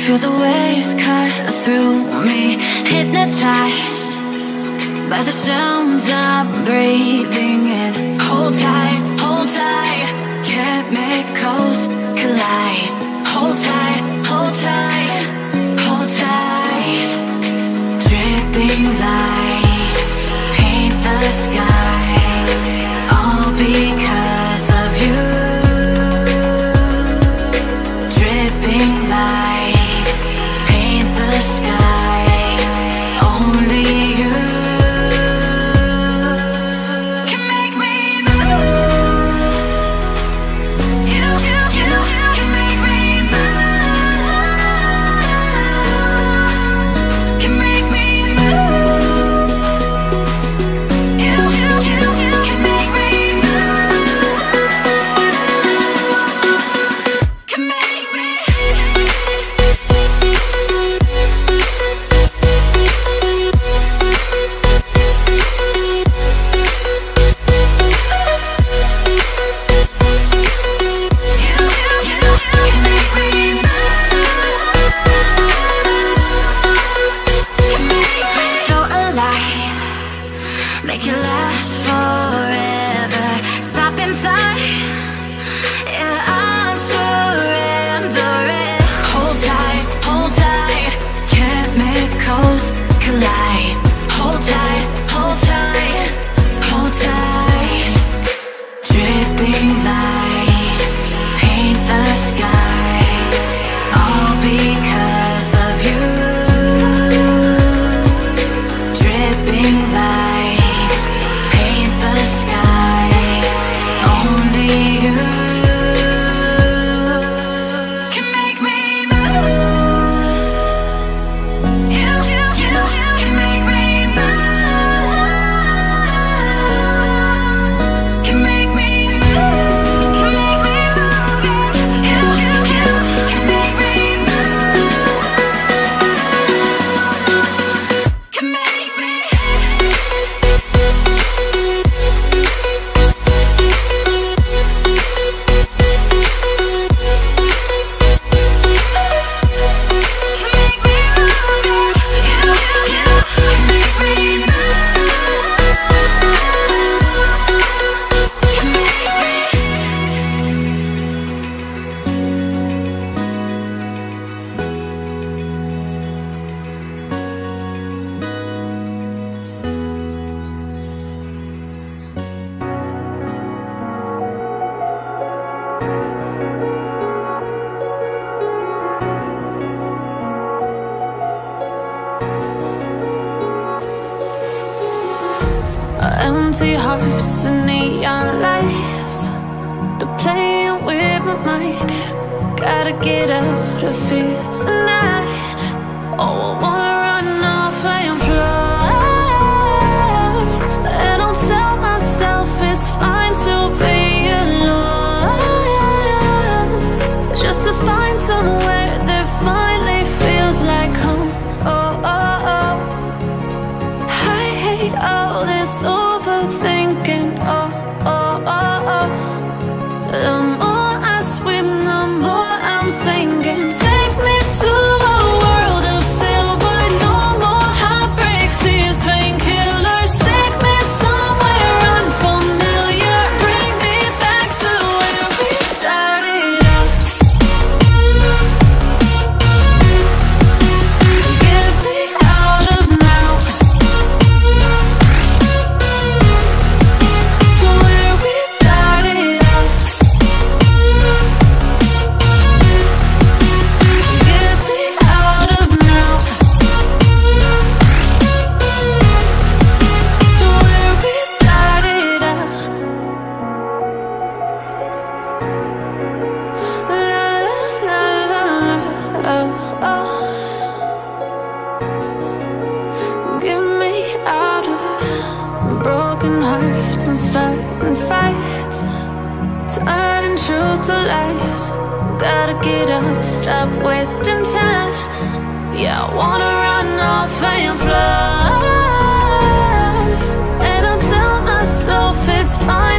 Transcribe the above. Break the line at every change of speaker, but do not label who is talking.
Feel the waves cut through me, hypnotized by the sounds I'm breathing in. Hold tight, chemicals collide. Hold tight, hold tight, hold tight. Dripping lights paint the skies, all because of you. Dripping lights paint the skies, only you can make me move. You can make me move. Can make me move. You can make me move. Can make me. So alive, make it last forever. Stop in time, yeah, I'm surrendering. Hold tight, chemicals collide. Hold tight, hold tight, hold tight. Dripping lights paint the skies, all because of you. Dripping lights paint the skies, only you can make me move. You can make me move. Can make me move. Can make me move. You can make me move. Can make me. Empty hearts and neon lights, they're playing with my mind. Gotta get out of here tonight. Oh, I wanna run off and fly, and I'll tell myself it's fine to be alone, just to find somewhere that finally feels like home. Oh, oh, oh. I hate all this overthinking. Oh, oh, oh, oh. The more I swim, the more I'm sinking. Take me to a world of silver. No more heartbreaks, tears, painkillers. Take me somewhere unfamiliar. Bring me back to where we started out. Get me out of now, to where we started out. Get me out of now, to where we started out. La la la la la, oh, oh. Get me out of broken hearts and starting fights, turning truth to lies. Gotta get up, stop wasting time. Yeah, I wanna run off and fly, and I'll tell myself it's fine